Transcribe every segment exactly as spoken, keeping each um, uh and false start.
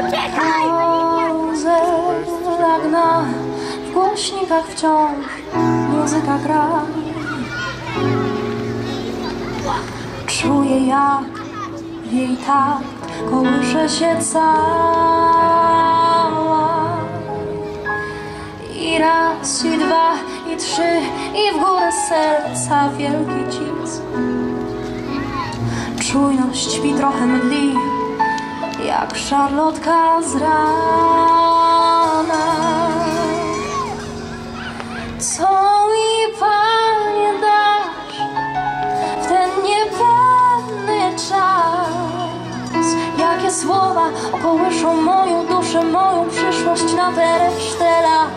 Rozegna w głośnikach wciąż muzyka gra. Czuję, jak jej takt kołysze się cała. I raz, i dwa, i trzy, i w górę serca wielki cisk. Czujność mi trochę mdli, jak szarlotka z rana. Co mi, Panie, dasz w ten niepewny czas? Jakie słowa okołyszą moją duszę, moją przyszłość na tę resztę lat?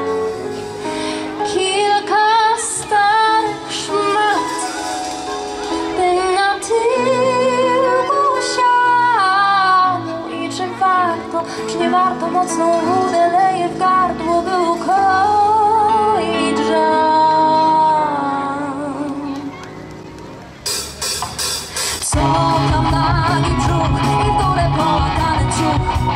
Kilka starych szmat, by na tyłku siadł. I czy warto, czy nie warto, mocną wódę leje w gardło, by ukroić żal. Co tam nagi brzuch i w górę połatany ciuch.